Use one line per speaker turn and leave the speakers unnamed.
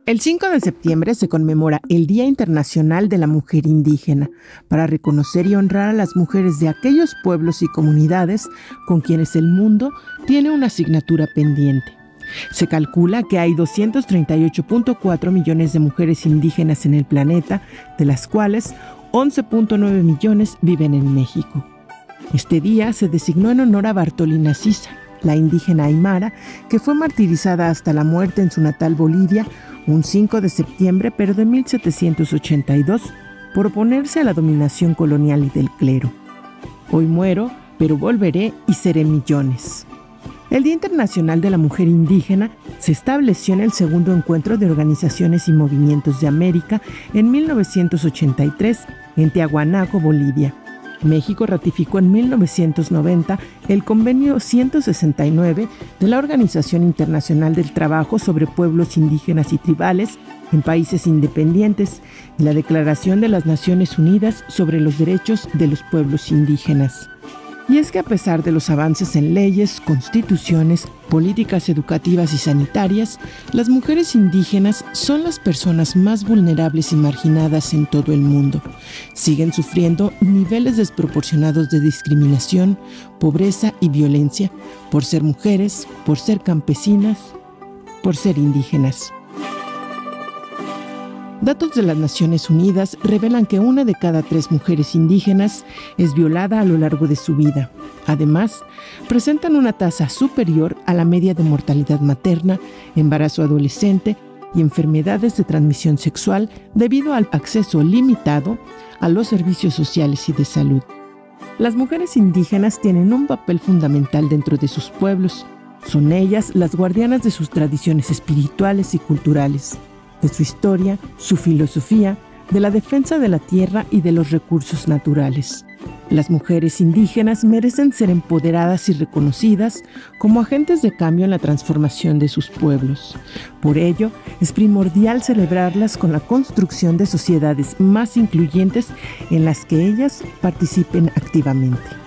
El 5 de septiembre se conmemora el Día Internacional de la Mujer Indígena, para reconocer y honrar a las mujeres de aquellos pueblos y comunidades con quienes el mundo tiene una asignatura pendiente. Se calcula que hay 238.4 millones de mujeres indígenas en el planeta, de las cuales 11.9 millones viven en México. Este día se designó en honor a Bartolina Sisa, la indígena aymara que fue martirizada hasta la muerte en su natal Bolivia un 5 de septiembre, pero de 1782, por oponerse a la dominación colonial y del clero. Hoy muero, pero volveré y seré millones. El Día Internacional de la Mujer Indígena se estableció en el segundo encuentro de organizaciones y movimientos de América en 1983 en Tiahuanaco, Bolivia. México ratificó en 1990 el Convenio 169 de la Organización Internacional del Trabajo sobre Pueblos Indígenas y Tribales en Países Independientes y la Declaración de las Naciones Unidas sobre los Derechos de los Pueblos Indígenas. Y es que a pesar de los avances en leyes, constituciones, políticas educativas y sanitarias, las mujeres indígenas son las personas más vulnerables y marginadas en todo el mundo. Siguen sufriendo niveles desproporcionados de discriminación, pobreza y violencia por ser mujeres, por ser campesinas, por ser indígenas. Datos de las Naciones Unidas revelan que 1 de cada 3 mujeres indígenas es violada a lo largo de su vida. Además, presentan una tasa superior a la media de mortalidad materna, embarazo adolescente y enfermedades de transmisión sexual debido al acceso limitado a los servicios sociales y de salud. Las mujeres indígenas tienen un papel fundamental dentro de sus pueblos. Son ellas las guardianas de sus tradiciones espirituales y culturales, de su historia, su filosofía, de la defensa de la tierra y de los recursos naturales. Las mujeres indígenas merecen ser empoderadas y reconocidas como agentes de cambio en la transformación de sus pueblos. Por ello, es primordial celebrarlas con la construcción de sociedades más incluyentes en las que ellas participen activamente.